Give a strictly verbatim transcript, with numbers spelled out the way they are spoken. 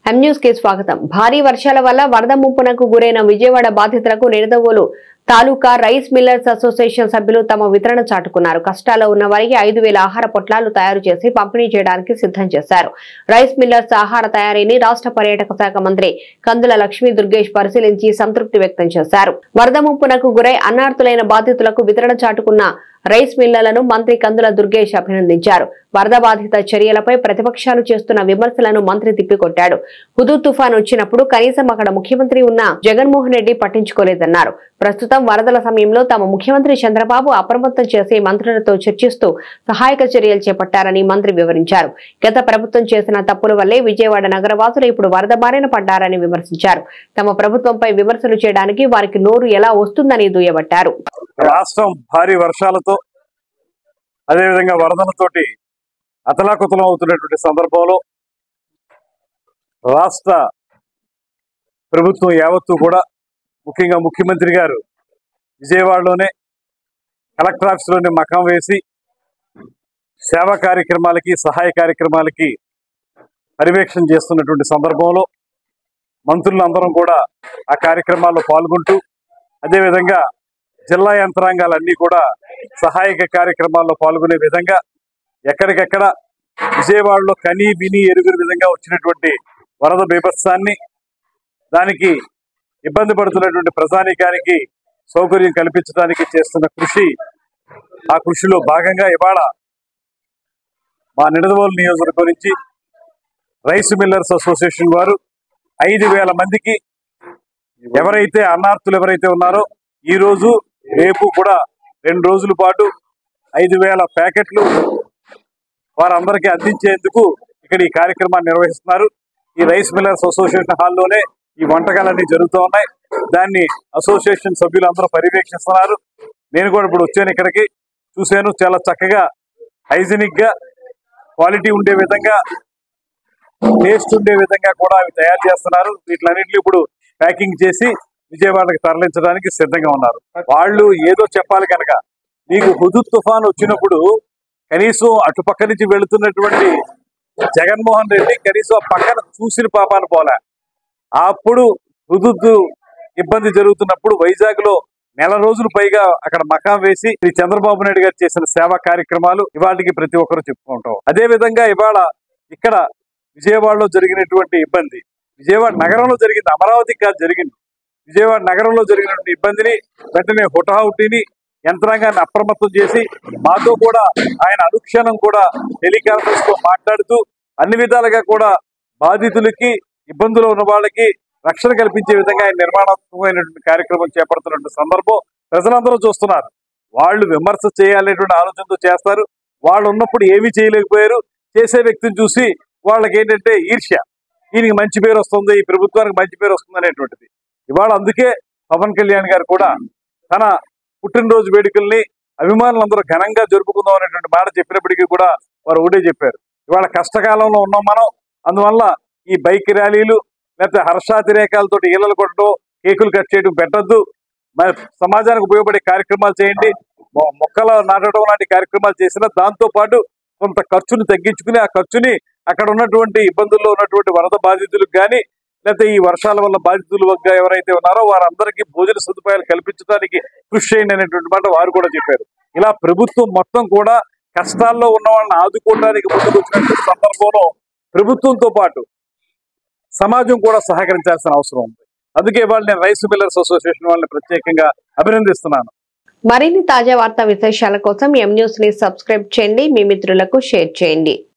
M news కి స్వాగతం. భారీ వర్షాల వల్ల వరద ముంపునకు గురైన విజయవాడ బాధితులకు Nidadavolu taluka rice millers association సభ్యులు తమ వితరణ చాటుకున్నారు. కష్టాల్లో ఉన్న వారికి ఐదు వేల ఆహార పొట్లాలు తయారు చేసి పంపిణీ చేయడానికి సిద్ధం చేశారు. రైస్ మిల్లర్స్ ఆహార తయారీని రాష్ట్ర పర్యాటక శాఖ మంత్రి కందుల లక్ష్మీ దుర్గేష్ పరిశీలించి సంతృప్తి వ్యక్తం చేశారు. వరద ముంపునకు గురై అన్నార్తులైన బాధితులకు వితరణ చాటుకున్న రైస్ మిల్లర్లను మంత్రి కందుల దుర్గేష్ అభినందించారు. వరద బాధిత చర్యలపై ప్రతిపక్షాలు చేస్తున్న విమర్శలను మంత్రి తిప్పికొట్టాడు. హుదూద్ తుఫాన్ వచ్చినప్పుడు కనీసం అక్కడ ముఖ్యమంత్రి ఉన్న జగన్మోహన్ రెడ్డి పట్టించుకోలేదన్నారు. ప్రస్తుతం వరదల సమయంలో తమ ముఖ్యమంత్రి చంద్రబాబు అప్రమత్తం చేసి మంత్రులతో చర్చిస్తూ సహాయక చర్యలు చేపట్టారని మంత్రి వివరించారు. గత ప్రభుత్వం చేసిన తప్పుల వల్లే విజయవాడ నగరవాసులు ఇప్పుడు వరద బారిన పడ్డారని విమర్శించారు. తమ ప్రభుత్వంపై విమర్శలు చేయడానికి వారికి నోరు ఎలా వస్తుందని దుయ్యబట్టారు. రాష్ట్రం భారీ వర్షాలతో అదేవిధంగా వరదలతోటి అతలాకుతలం అవుతున్నటువంటి సందర్భంలో రాష్ట్ర ప్రభుత్వం యావత్తు కూడా ముఖ్యంగా ముఖ్యమంత్రి గారు విజయవాడలోనే కలెక్టర్ ఆఫీసులోనే మకాం వేసి సేవా కార్యక్రమాలకి సహాయ కార్యక్రమాలకి పర్యవేక్షణ చేస్తున్నటువంటి సందర్భంలో మంత్రులందరం కూడా ఆ కార్యక్రమాల్లో పాల్గొంటూ అదేవిధంగా జిల్లా యంత్రాంగాలన్నీ కూడా సహాయక కార్యక్రమాల్లో పాల్గొనే విధంగా ఎక్కడికెక్కడ విజయవాడలో కని విని ఎరుగురు విధంగా వచ్చినటువంటి వరద బీభత్సాన్ని దానికి ఇబ్బంది పడుతున్నటువంటి ప్రజానీకానికి సౌకర్యం కల్పించడానికి చేస్తున్న కృషి ఆ కృషిలో భాగంగా ఇవాళ మా నిడదవోలు నియోజకవర్గం నుంచి రైస్ మిల్లర్స్ అసోసియేషన్ వారు ఐదు వేల మందికి ఎవరైతే అన్నార్తులు ఎవరైతే ఉన్నారో ఈ రోజు రేపు కూడా రెండు రోజుల పాటు ఐదు వేల ప్యాకెట్లు వారందరికీ అందించేందుకు ఇక్కడ ఈ కార్యక్రమాన్ని నిర్వహిస్తున్నారు. ఈ రైస్ మిల్లర్స్ అసోసియేషన్ హాల్లోనే ఈ వంటకాలన్నీ జరుగుతూ ఉన్నాయి. దాన్ని అసోసియేషన్ సభ్యులు అందరూ పర్యవేక్షిస్తున్నారు. నేను కూడా ఇప్పుడు వచ్చాను, ఇక్కడికి చూశాను. చాలా చక్కగా హైజీనిక్ గా క్వాలిటీ ఉండే విధంగా టేస్ట్ ఉండే విధంగా కూడా అవి తయారు చేస్తున్నారు. వీటిలన్నింటినీ ఇప్పుడు ప్యాకింగ్ చేసి విజయవాడకి తరలించడానికి సిద్ధంగా ఉన్నారు. వాళ్ళు ఏదో చెప్పాలి కనుక మీకు హుదూద్ తుఫాన్ వచ్చినప్పుడు కనీసం అటుపక్క నుంచి వెళుతున్నటువంటి జగన్మోహన్ రెడ్డి కనీసం ఆ పక్కన చూసిన పాపాను పోలే. అప్పుడు హుదూద్ ఇబ్బంది జరుగుతున్నప్పుడు వైజాగ్ లో నెల రోజులు పైగా అక్కడ మకాం వేసి శ్రీ చంద్రబాబు నాయుడు గారు చేసిన సేవా కార్యక్రమాలు ఇవాళకి ప్రతి ఒక్కరు చెప్పుకుంటాం. అదే విధంగా ఇవాళ ఇక్కడ విజయవాడలో జరిగినటువంటి ఇబ్బంది విజయవాడ నగరంలో జరిగింది, అమరావతికి కాదు జరిగింది. విజయవాడ నగరంలో జరిగినటువంటి ఇబ్బందిని వెంటనే హుటాహుటిని యంత్రాంగాన్ని అప్రమత్తం చేసి మాతో కూడా ఆయన అనుక్షణం కూడా టెలికాన్ఫరెన్స్ తో మాట్లాడుతూ అన్ని విధాలుగా కూడా బాధితులకి ఇబ్బందులు ఉన్న వాళ్ళకి రక్షణ కల్పించే విధంగా ఆయన నిర్మాణాత్మకమైనటువంటి కార్యక్రమం చేపడుతున్నటువంటి సందర్భం ప్రజలందరూ చూస్తున్నారు. వాళ్ళు విమర్శ చేయాలనేటువంటి ఆలోచనతో చేస్తారు. వాళ్ళు ఉన్నప్పుడు ఏమీ చేయలేకపోయారు. చేసే వ్యక్తిని చూసి వాళ్ళకి ఏంటంటే ఈర్ష్య, ఈయనకి మంచి పేరు వస్తుంది, ఈ ప్రభుత్వానికి మంచి పేరు వస్తుంది అనేటువంటిది. ఇవాళ అందుకే పవన్ కళ్యాణ్ గారు కూడా తన పుట్టినరోజు వేడుకల్ని అభిమానులందరూ ఘనంగా జరుపుకుందాం అనేటువంటి మాట చెప్పినప్పటికీ కూడా వారు ఒకటే చెప్పారు, ఇవాళ కష్టకాలంలో ఉన్నాం మనం, అందువల్ల ఈ బైక్ ర్యాలీలు లేకపోతే హర్షాతిరేకాలతో ఈలలు కొట్టడం, కేకులు కట్ చేయడం పెట్టద్దు, మరి సమాజానికి ఉపయోగపడే కార్యక్రమాలు చేయండి. మొక్కలు నాటడం లాంటి కార్యక్రమాలు చేసినా దాంతో పాటు కొంత ఖర్చుని తగ్గించుకుని ఆ ఖర్చుని అక్కడ ఉన్నటువంటి ఇబ్బందుల్లో ఉన్నటువంటి వరద బాధితులకు కానీ లేకపోతే ఈ వర్షాల వల్ల బాధితులు ఎవరైతే ఉన్నారో వారందరికీ భోజన సదుపాయాలు కల్పించడానికి కృషి చేయండి అనేటువంటి మాట వారు కూడా చెప్పారు. ఇలా ప్రభుత్వం మొత్తం కూడా కష్టాల్లో ఉన్న వాళ్ళని ఆదుకోవడానికి ముందుకు వచ్చినటువంటి సందర్భంలో ప్రభుత్వంతో పాటు సమాజం కూడా సహకరించాల్సిన అవసరం ఉంది. అందుకే వాళ్ళు నేను రైస్ మిల్లర్స్ అసోసియేషన్ వాళ్ళని ప్రత్యేకంగా అభినందిస్తున్నాను. మరిన్ని తాజా వార్తా విశేషాల కోసం ఎం న్యూస్ ని సబ్స్క్రైబ్ చేయండి, మీ మిత్రులకు షేర్ చేయండి.